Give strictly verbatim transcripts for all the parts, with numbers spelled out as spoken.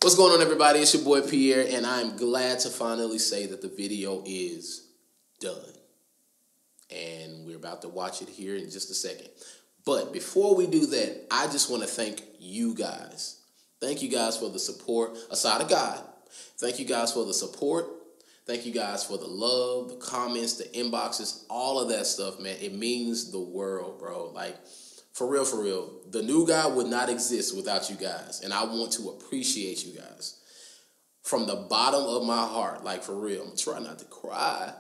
What's going on, everybody? It's your boy Pierre, and I'm glad to finally say that the video is done. And we're about to watch it here in just a second. But before we do that, I just want to thank you guys. Thank you guys for the support, aside of God. Thank you guys for the support. Thank you guys for the love, the comments, the inboxes, all of that stuff, man. It means the world, bro. Like, for real, for real. The new guy would not exist without you guys. And I want to appreciate you guys. From the bottom of my heart, like, for real. I'm trying not to cry.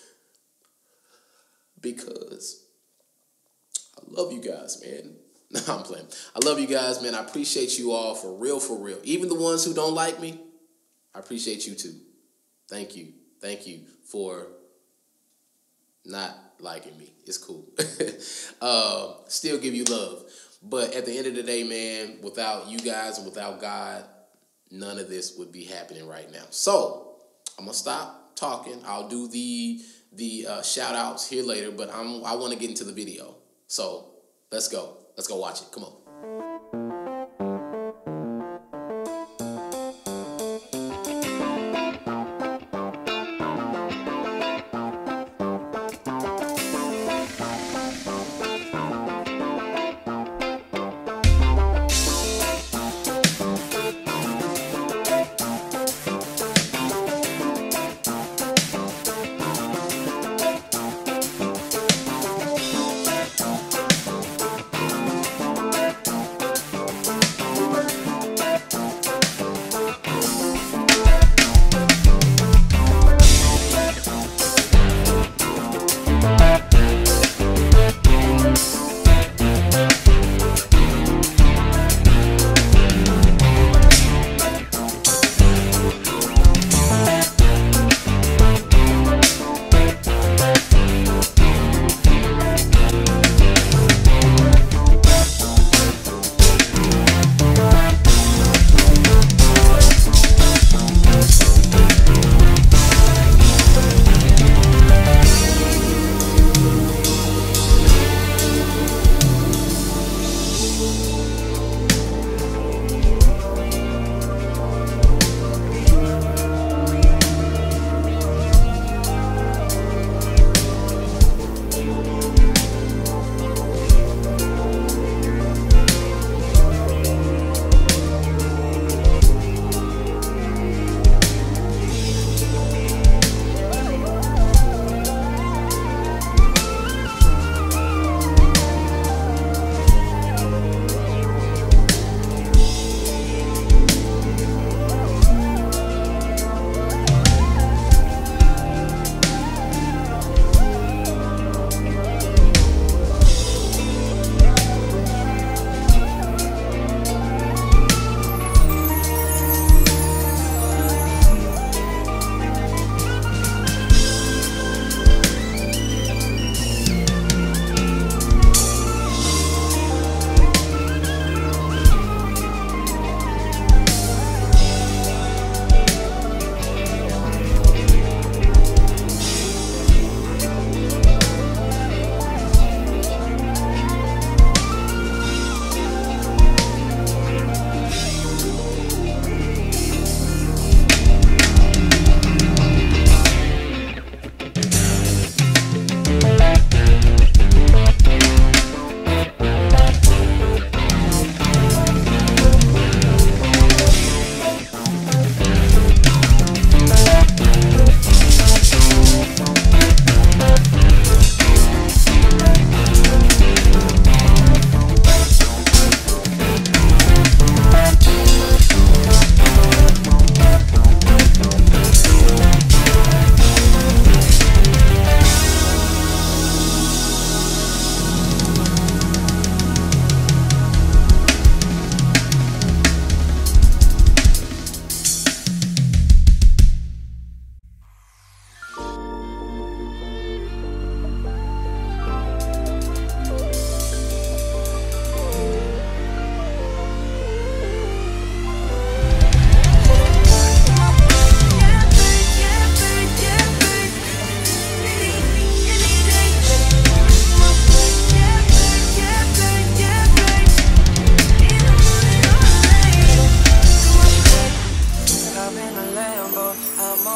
Because I love you guys, man. No, I'm playing. I love you guys, man. I appreciate you all for real, for real. Even the ones who don't like me, I appreciate you too. Thank you. Thank you for not liking me. It's cool. uh, still give you love. But at the end of the day, man, without you guys and without God, none of this would be happening right now. So I'm going to stop talking. I'll do the the uh, shout outs here later, but I'm, I want to get into the video. So let's go. Let's go watch it. Come on.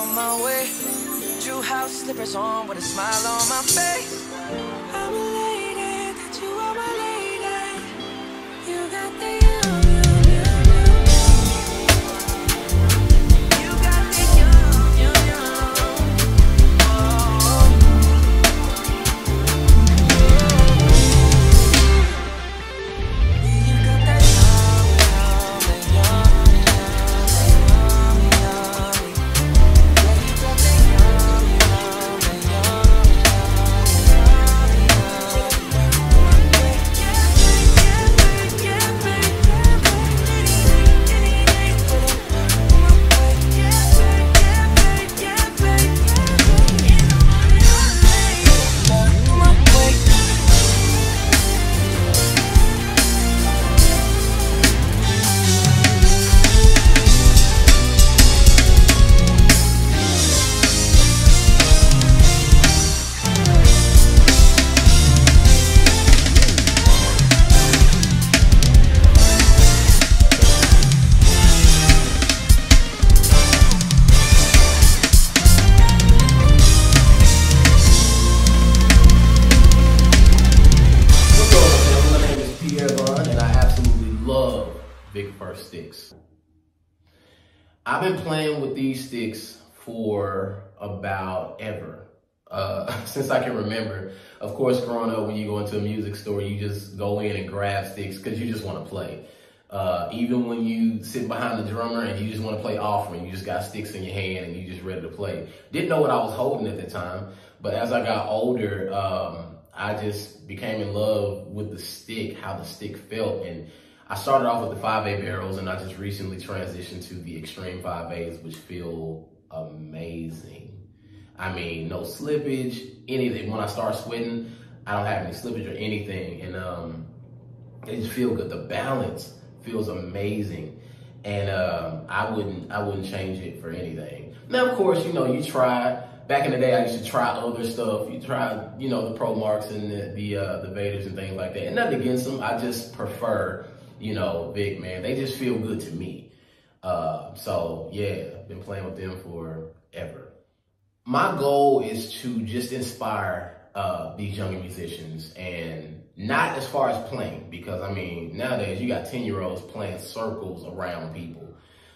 on my way. True house slippers on with a smile on my face. I'm elated that you are my lady. You got the yum, yum, yum, yum. You got the yum, yum, yum. Oh. You got that yum, yum, yum, yum, yum, yum. Yeah, you got the yum, yum, yum, Sticks. I've been playing with these sticks for about ever, uh, since I can remember. Of course, growing up, when you go into a music store, you just go in and grab sticks because you just want to play. Uh, even when you sit behind the drummer and you just want to play offering, you just got sticks in your hand and you just ready to play. Didn't know what I was holding at the time, but as I got older, um, I just became in love with the stick, how the stick felt. And I started off with the five A barrels, and I just recently transitioned to the extreme five A's, which feel amazing. I mean, no slippage, anything. When I start sweating, I don't have any slippage or anything, and um, it just feels good. The balance feels amazing, and um, I wouldn't, I wouldn't change it for anything. Now, of course, you know, you try. Back in the day, I used to try other stuff. You try, you know, the Pro Marks and the the, uh, the Vaders and things like that. And nothing against them. I just prefer, you know, Vic, man. They just feel good to me. Uh, so, yeah, been playing with them forever. My goal is to just inspire uh, these younger musicians, and not as far as playing, because, I mean, nowadays you got ten-year-olds playing circles around people.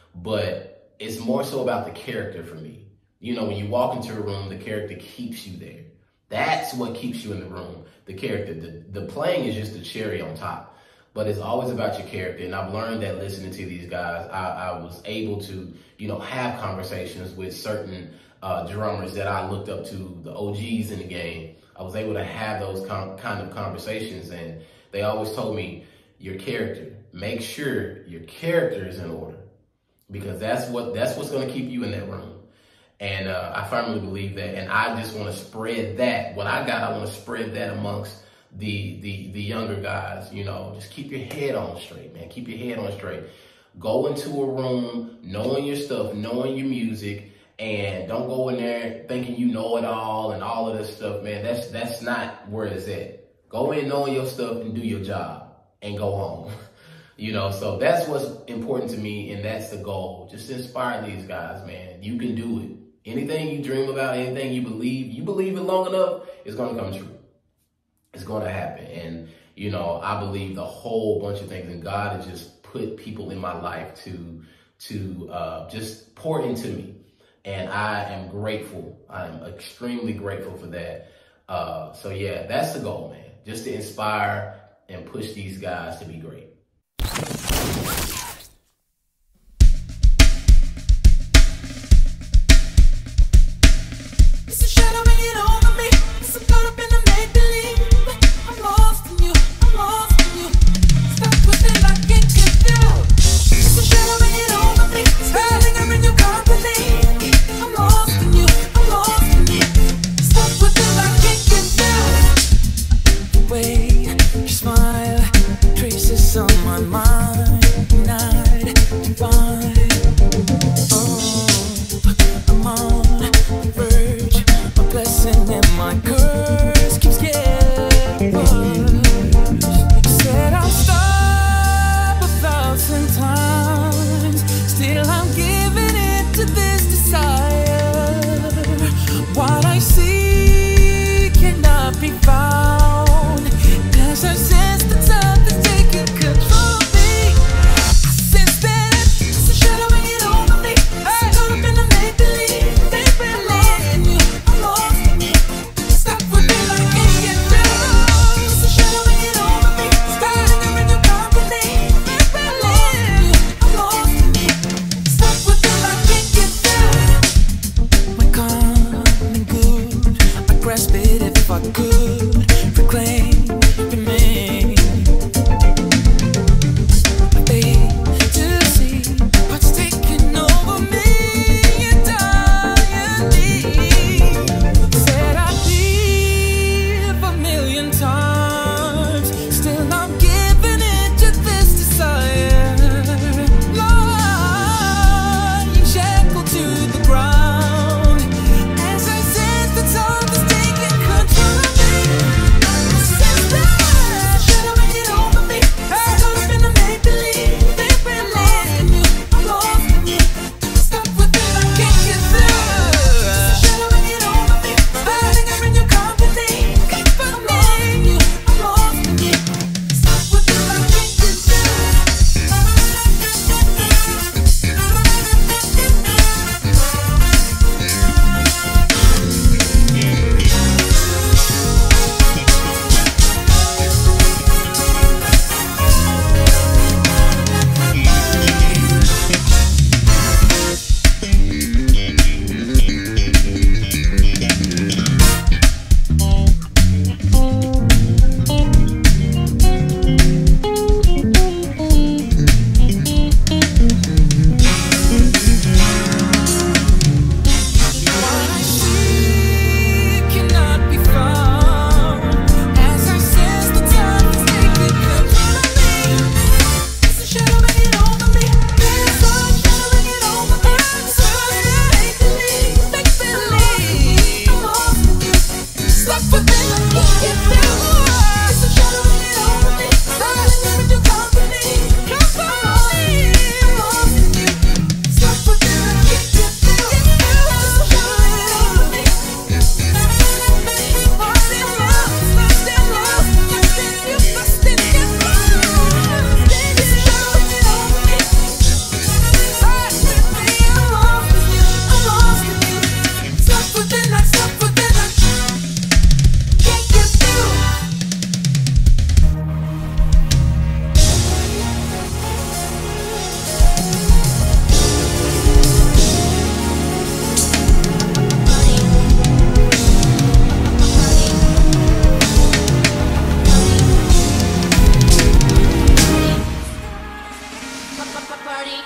But it's more so about the character for me. You know, when you walk into a room, the character keeps you there. That's what keeps you in the room, the character. The, the playing is just the cherry on top. But it's always about your character. And I've learned that listening to these guys, I, I was able to, you know, have conversations with certain uh, drummers that I looked up to, the O Gs in the game. I was able to have those com- kind of conversations. And they always told me, your character, make sure your character is in order, because that's what that's what's going to keep you in that room. And uh, I firmly believe that. And I just want to spread that. What I got, I want to spread that amongst the the the younger guys. You know, just keep your head on straight, man. Keep your head on straight. Go into a room knowing your stuff, knowing your music, and don't go in there thinking you know it all and all of this stuff, man. That's that's not where it's at. Go in knowing your stuff and do your job and go home. You know, so that's what's important to me, and that's the goal. Just inspire these guys, man. You can do it. Anything you dream about, anything you believe, you believe it long enough, it's going to come true. It's going to happen. And, you know, I believe the whole bunch of things, and God has just put people in my life to, to uh, just pour into me. And I am grateful. I'm extremely grateful for that. Uh, so, yeah, that's the goal, man. Just to inspire and push these guys to be great. It's a shadow hanging over me. It's a caught up in the make-believe. I'm lost in you. I'm lost in you. Stuck with it, I can't get through. It's a shadow hanging over me. Standing up in your company. I'm lost in you. I'm lost in you. Stuck with it, I can't get through. The way you smile traces on my mind. Night divine. Oh, I'm on the verge. My blessing and my curse keeps getting worse. You said I'll stop a thousand times. Still I'm giving in to this desire. What I see cannot be found. There's a sense that something's taking control of me. I sense that it's a shadow hanging over me. I'm caught up in the make-believe. They believe in you. I'm lost in you. Stuck with me like I can't get through. It's a shadow hanging over me. Starting up in your company. They believe in you. I'm lost in you. Stuck with me like I can't get through. We're coming good. I grasp it if I could. Reclaim, remain. Wait to see what's taking over me entirely. Said I'd leave a million times, still I'm giving in to this desire. Lying shackled to the ground, as I sense that something's taking control of me. I sense that shadow hanging over me. Caught up in the make-believe. They believe in you. I'm lost in you. Stuck with me like I can't get through. Shadow hanging over me. Starting up in your company. I'm lost in you. I'm lost in you. Stuck with me like I can't get through. What I see cannot be found, as I sense the time is taking control of me. It's a shadow hanging over me. There's a shadow hanging over me. So make-believe, make-believe. I'm lost in you. Stuck with me like I can't get through. It's a shadow hanging over me. Starting up in your company. I'm lost in you. Stuck with me like I can't get through. It's a shadow hanging over me. Lost in love, lost in love, lost in you, lost in your love. It's a shadow hanging over me. Stuck with me, I'm lost in you, I'm lost in you. Stuck within, I'm stuck within, I can't get through. Party.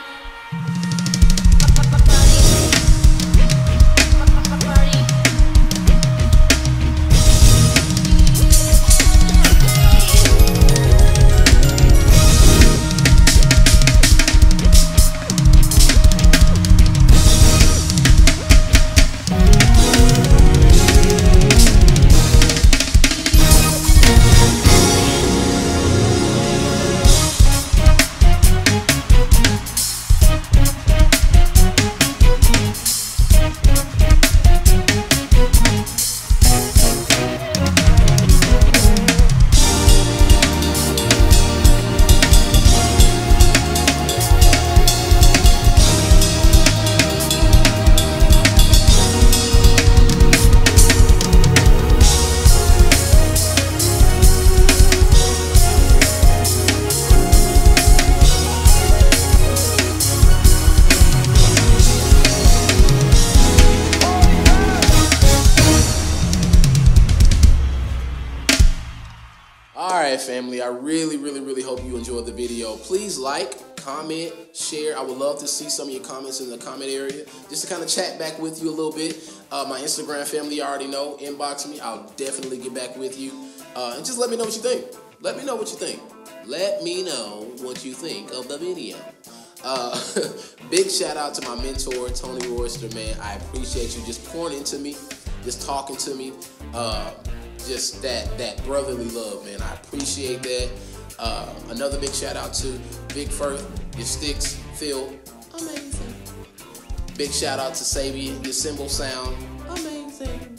Alright, family, I really, really, really hope you enjoyed the video. Please like, comment, share. I would love to see some of your comments in the comment area, just to kind of chat back with you a little bit. Uh, my Instagram family, you already know, inbox me. I'll definitely get back with you. Uh, and just let me know what you think. Let me know what you think. Let me know what you think of the video. Uh, big shout out to my mentor, Tony Royster, man. I appreciate you just pouring into me, just talking to me. Uh, just that that brotherly love, man. I appreciate that. Uh, another big shout out to Big Firth. Your sticks feel amazing. Big shout out to Sabian. Your cymbal sound amazing.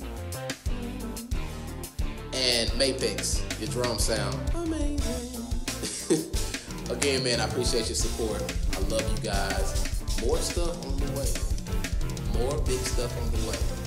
And Mapex, your drum sound amazing. Again, man, I appreciate your support. I love you guys. More stuff on the way. More big stuff on the way.